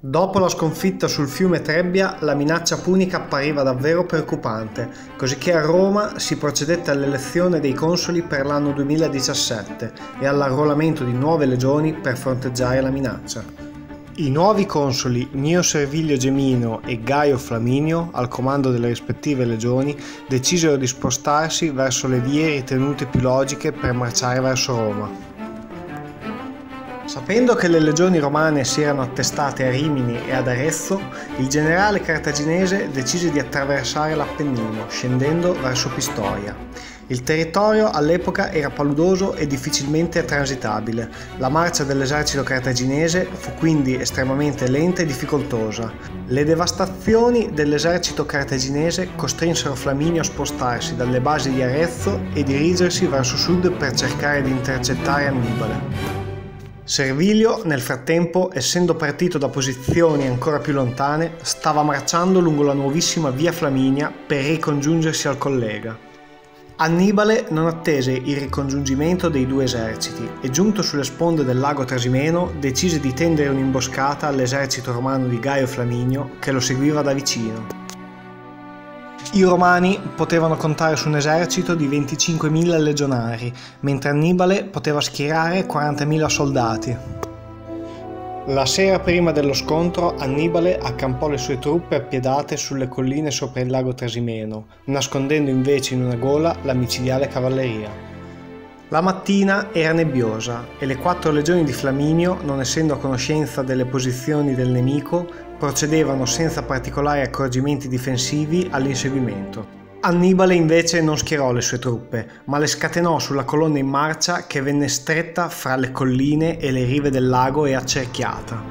Dopo la sconfitta sul fiume Trebbia, la minaccia punica appariva davvero preoccupante, cosicché a Roma si procedette all'elezione dei consoli per l'anno 2017 e all'arruolamento di nuove legioni per fronteggiare la minaccia. I nuovi consoli Gneo Servilio Gemino e Gaio Flaminio, al comando delle rispettive legioni, decisero di spostarsi verso le vie ritenute più logiche per marciare verso Roma. Sapendo che le legioni romane si erano attestate a Rimini e ad Arezzo, il generale cartaginese decise di attraversare l'Appennino, scendendo verso Pistoia. Il territorio all'epoca era paludoso e difficilmente transitabile. La marcia dell'esercito cartaginese fu quindi estremamente lenta e difficoltosa. Le devastazioni dell'esercito cartaginese costrinsero Flaminio a spostarsi dalle basi di Arezzo e dirigersi verso sud per cercare di intercettare Annibale. Servilio, nel frattempo, essendo partito da posizioni ancora più lontane, stava marciando lungo la nuovissima via Flaminia per ricongiungersi al collega. Annibale non attese il ricongiungimento dei due eserciti e, giunto sulle sponde del lago Trasimeno, decise di tendere un'imboscata all'esercito romano di Gaio Flaminio che lo seguiva da vicino. I Romani potevano contare su un esercito di 25.000 legionari, mentre Annibale poteva schierare 40.000 soldati. La sera prima dello scontro, Annibale accampò le sue truppe appiedate sulle colline sopra il lago Trasimeno, nascondendo invece in una gola la micidiale cavalleria. La mattina era nebbiosa e le 4 legioni di Flaminio, non essendo a conoscenza delle posizioni del nemico, procedevano senza particolari accorgimenti difensivi all'inseguimento. Annibale invece non schierò le sue truppe, ma le scatenò sulla colonna in marcia che venne stretta fra le colline e le rive del lago e accerchiata.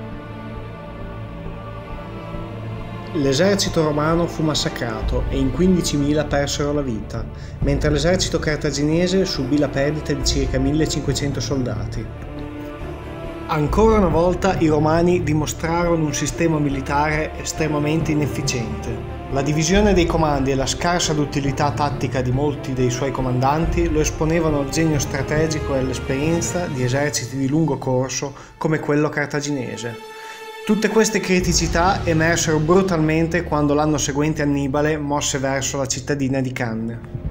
L'esercito romano fu massacrato e in 15.000 persero la vita, mentre l'esercito cartaginese subì la perdita di circa 1.500 soldati. Ancora una volta i romani dimostrarono un sistema militare estremamente inefficiente. La divisione dei comandi e la scarsa duttilità tattica di molti dei suoi comandanti lo esponevano al genio strategico e all'esperienza di eserciti di lungo corso come quello cartaginese. Tutte queste criticità emersero brutalmente quando l'anno seguente Annibale mosse verso la cittadina di Canne.